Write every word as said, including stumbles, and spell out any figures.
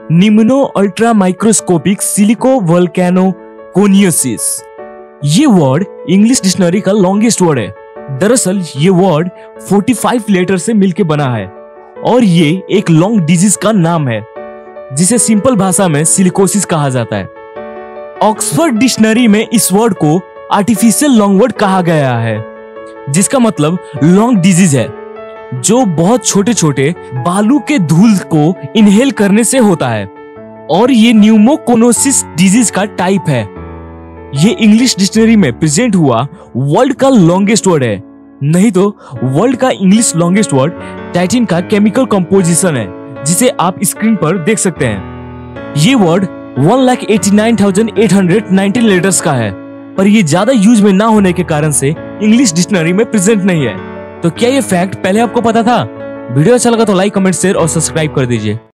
निम्नो ultra microscopic silico वोल्केनोकोनियोसिस। ये word English dictionary का longest word है। दरअसल ये वर्ड पैंतालीस लेटर से मिलकर बना है और ये एक लॉन्ग डिजीज का नाम है जिसे सिंपल भाषा में सिलिकोसिस कहा जाता है। ऑक्सफोर्ड डिक्शनरी में इस वर्ड को आर्टिफिशियल लॉन्ग वर्ड कहा गया है, जिसका मतलब लॉन्ग डिजीज है जो बहुत छोटे छोटे बालू के धूल को इनहेल करने से होता है और ये न्यूमोकोनोसिस डिजीज का टाइप है। ये इंग्लिश डिक्शनरी में प्रेजेंट हुआ वर्ल्ड का लॉन्गेस्ट वर्ड है। नहीं तो वर्ल्ड का इंग्लिश लॉन्गेस्ट वर्ड टाइटिन का केमिकल कंपोजिशन है, जिसे आप स्क्रीन पर देख सकते हैं। ये word one lakh eighty nine thousand eight hundred nineteen letters का है, पर ये ज्यादा यूज में ना होने के कारण से इंग्लिश डिक्शनरी में प्रेजेंट नहीं है। तो क्या ये फैक्ट पहले आपको पता था? वीडियो अच्छा लगा तो लाइक, कमेंट, शेयर और सब्सक्राइब कर दीजिए।